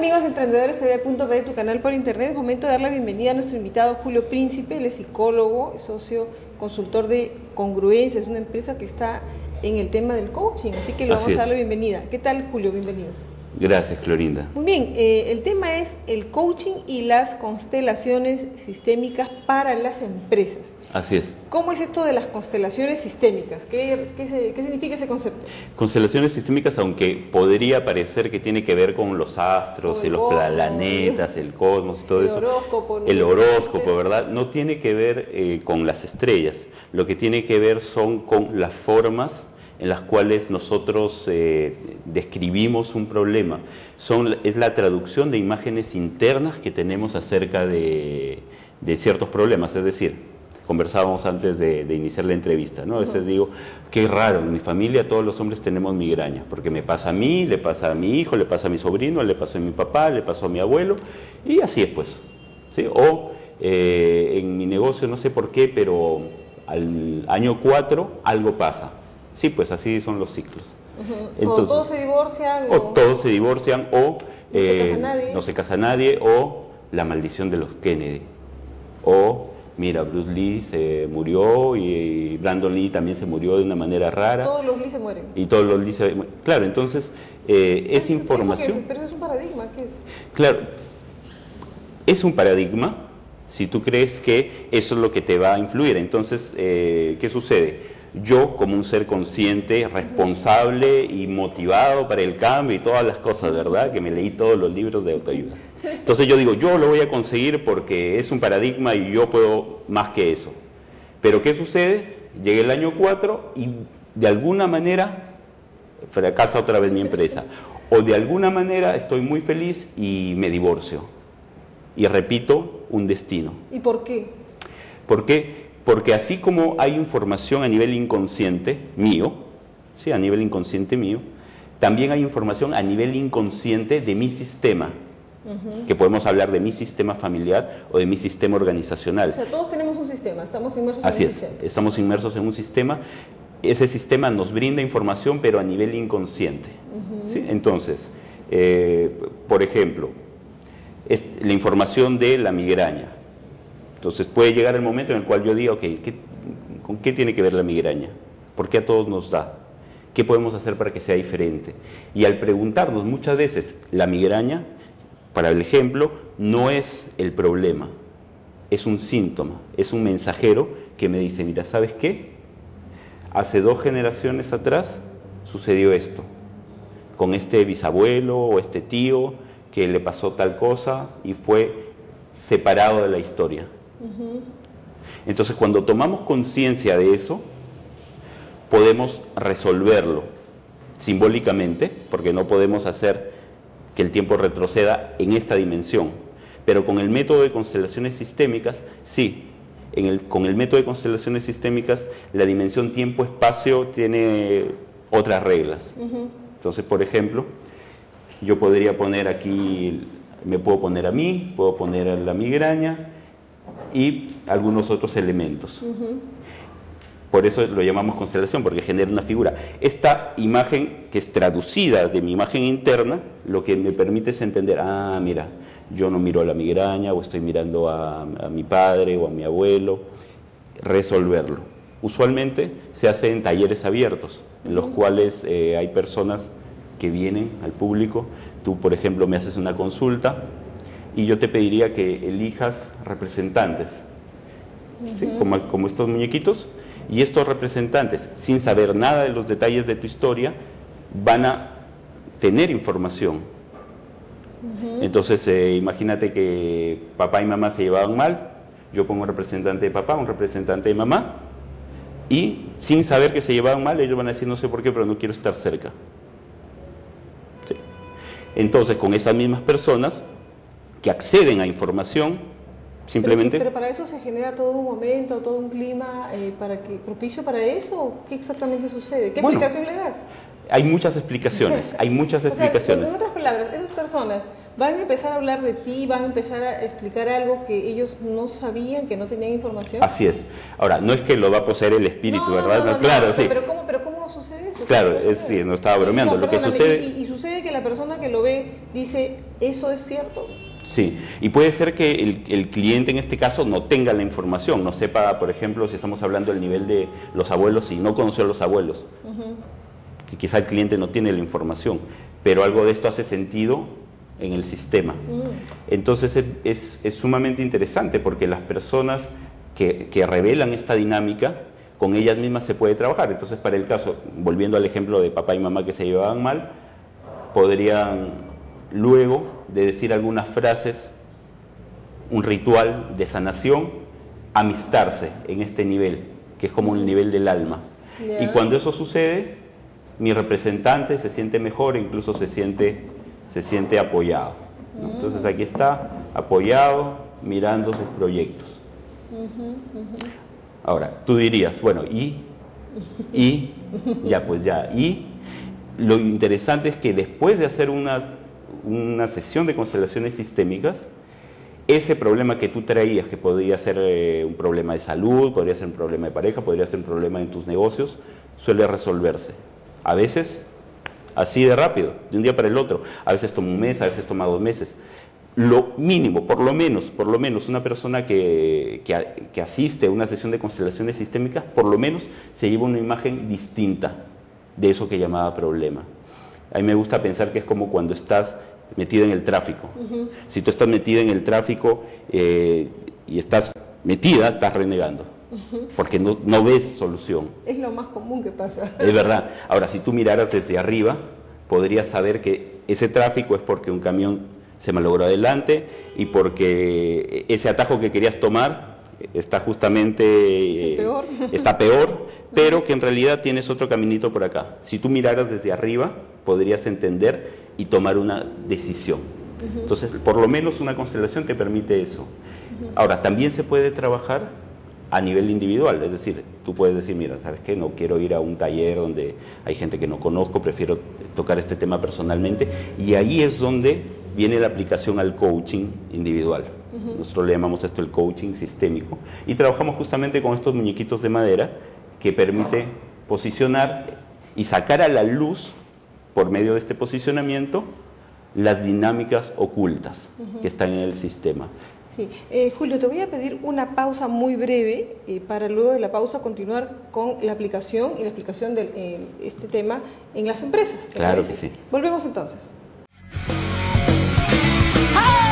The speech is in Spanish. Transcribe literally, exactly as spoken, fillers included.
amigos de Emprendedores T V punto pe, tu canal por internet. Es momento de dar la bienvenida a nuestro invitado Julio Príncipe. Él es psicólogo, es socio consultor de Congruencia, es una empresa que está en el tema del coaching, así que le vamos a dar la bienvenida. ¿Qué tal, Julio? Bienvenido. Gracias, Clorinda. Muy bien, eh, el tema es el coaching y las constelaciones sistémicas para las empresas. Así es. ¿Cómo es esto de las constelaciones sistémicas? ¿Qué, qué, se, qué significa ese concepto? Constelaciones sistémicas, aunque podría parecer que tiene que ver con los astros y los cosmos, planetas, el cosmos y todo el eso. Horóscopo, el horóscopo, ¿verdad? No tiene que ver eh, con las estrellas. Lo que tiene que ver son con las formas en las cuales nosotros eh, describimos un problema. Son, es la traducción de imágenes internas que tenemos acerca de, de ciertos problemas. Es decir, conversábamos antes de, de iniciar la entrevista, ¿no? A veces digo, qué raro, en mi familia todos los hombres tenemos migrañas, porque me pasa a mí, le pasa a mi hijo, le pasa a mi sobrino, le pasó a mi papá, le pasó a mi abuelo, y así es pues, ¿sí? O eh, en mi negocio, no sé por qué, pero al año cuatro algo pasa. Sí, pues así son los ciclos. Uh-huh. Entonces, o todos se divorcian. O, o todos se divorcian, o no, eh, se casa nadie. no se casa nadie, o la maldición de los Kennedy. O, mira, Bruce Lee se murió y Brandon Lee también se murió de una manera rara. Todos los Lee se mueren. Y todos los Lee se mueren. Claro, entonces, eh, es información. ¿Eso qué es? Pero es un paradigma, ¿qué es? Claro, es un paradigma si tú crees que eso es lo que te va a influir. Entonces, eh, ¿qué sucede? Yo, como un ser consciente, responsable y motivado para el cambio y todas las cosas, ¿verdad? Que me leí todos los libros de autoayuda. Entonces yo digo, yo lo voy a conseguir porque es un paradigma y yo puedo más que eso. Pero ¿qué sucede? Llega el año cuatro y de alguna manera fracasa otra vez mi empresa. O de alguna manera estoy muy feliz y me divorcio. Y repito un destino. ¿Y por qué? ¿Por qué? Porque así como hay información a nivel inconsciente mío, ¿sí? A nivel inconsciente mío, también hay información a nivel inconsciente de mi sistema, uh-huh. Que podemos hablar de mi sistema familiar o de mi sistema organizacional. O sea, todos tenemos un sistema, estamos inmersos así en un es, sistema. Estamos inmersos en un sistema, ese sistema nos brinda información pero a nivel inconsciente. Uh-huh. ¿Sí? Entonces, eh, por ejemplo, es la información de la migraña. Entonces puede llegar el momento en el cual yo diga, ok, ¿qué, ¿con qué tiene que ver la migraña? ¿Por qué a todos nos da? ¿Qué podemos hacer para que sea diferente? Y al preguntarnos muchas veces, la migraña, para el ejemplo, no es el problema, es un síntoma, es un mensajero que me dice, mira, ¿sabes qué? Hace dos generaciones atrás sucedió esto, con este bisabuelo o este tío que le pasó tal cosa y fue separado de la historia. Uh-huh. Entonces, cuando tomamos conciencia de eso, podemos resolverlo simbólicamente, porque no podemos hacer que el tiempo retroceda en esta dimensión, pero con el método de constelaciones sistémicas, sí. En el, con el método de constelaciones sistémicas, la dimensión tiempo-espacio tiene otras reglas. Uh-huh. Entonces, por ejemplo, yo podría poner aquí, me puedo poner a mí, puedo poner a la migraña y algunos otros elementos. Uh-huh. Por eso lo llamamos constelación, porque genera una figura. Esta imagen que es traducida de mi imagen interna, lo que me permite es entender, ah, mira, yo no miro a la migraña, o estoy mirando a, a mi padre o a mi abuelo, resolverlo. Usualmente se hace en talleres abiertos, en uh-huh. los cuales eh, hay personas que vienen al público. Tú, por ejemplo, me haces una consulta y yo te pediría que elijas representantes, uh-huh. ¿sí? como, como estos muñequitos, y estos representantes, sin saber nada de los detalles de tu historia, van a tener información. Uh-huh. Entonces, eh, imagínate que papá y mamá se llevaban mal, yo pongo un representante de papá, un representante de mamá, y sin saber que se llevaban mal, ellos van a decir, no sé por qué, pero no quiero estar cerca. ¿Sí? Entonces, con esas mismas personas que acceden a información, simplemente... Pero, pero para eso se genera todo un momento, todo un clima eh, para que, propicio para eso. ¿Qué exactamente sucede? ¿Qué bueno, explicación le das? Hay muchas explicaciones, hay muchas explicaciones. O sea, en otras palabras, esas personas van a empezar a hablar de ti, van a empezar a explicar algo que ellos no sabían, que no tenían información. Así es. Ahora, no es que lo va a poseer el espíritu, no, ¿verdad? No, no, no, claro, no, sí. Pero ¿cómo, pero ¿cómo sucede eso? Claro, ¿Cómo es, sucede? sí, no estaba bromeando. No, lo que sucede... Y, y, y sucede que la persona que lo ve dice, ¿eso es cierto? Sí, y puede ser que el, el cliente en este caso no tenga la información, no sepa, por ejemplo, si estamos hablando del nivel de los abuelos y no conoció a los abuelos, uh-huh. que quizá el cliente no tiene la información, pero algo de esto hace sentido en el sistema. Uh-huh. Entonces es, es, es sumamente interesante porque las personas que, que revelan esta dinámica, con ellas mismas se puede trabajar. Entonces, para el caso, volviendo al ejemplo de papá y mamá que se llevaban mal, podrían... luego de decir algunas frases, un ritual de sanación, amistarse en este nivel, que es como el nivel del alma. Yeah. Y cuando eso sucede, mi representante se siente mejor e incluso se siente, se siente apoyado, ¿no? Mm. Entonces aquí está, apoyado, mirando sus proyectos. Uh-huh, uh-huh. Ahora, tú dirías, bueno, y, y, ya pues ya, y lo interesante es que después de hacer unas una sesión de constelaciones sistémicas, ese problema que tú traías, que podría ser eh, un problema de salud, podría ser un problema de pareja, podría ser un problema en tus negocios, suele resolverse. A veces así de rápido, de un día para el otro. A veces toma un mes, a veces toma dos meses. Lo mínimo, por lo menos, por lo menos una persona que, que, que asiste a una sesión de constelaciones sistémicas, por lo menos se lleva una imagen distinta de eso que llamaba problema. A mí me gusta pensar que es como cuando estás metido en el tráfico. Uh-huh. Si tú estás metida en el tráfico eh, y estás metida, estás renegando, uh-huh. porque no, no ves solución. Es lo más común que pasa. Es verdad. Ahora, si tú miraras desde arriba, podrías saber que ese tráfico es porque un camión se malogró adelante y porque ese atajo que querías tomar está justamente sí, peor. Eh, está peor, pero que en realidad tienes otro caminito por acá. Si tú miraras desde arriba, podrías entender y tomar una decisión. Uh-huh. Entonces, por lo menos una constelación te permite eso. Uh-huh. Ahora, también se puede trabajar a nivel individual, es decir, tú puedes decir, mira, ¿sabes qué? No quiero ir a un taller donde hay gente que no conozco, prefiero tocar este tema personalmente, y ahí es donde viene la aplicación al coaching individual. Uh-huh. Nosotros le llamamos esto el coaching sistémico, y trabajamos justamente con estos muñequitos de madera que permite posicionar y sacar a la luz, por medio de este posicionamiento, las dinámicas ocultas uh-huh. que están en el sistema. Sí. Eh, Julio, te voy a pedir una pausa muy breve eh, para luego de la pausa continuar con la aplicación y la explicación de eh, este tema en las empresas. Claro parece? que sí. Volvemos entonces. ¡Ah!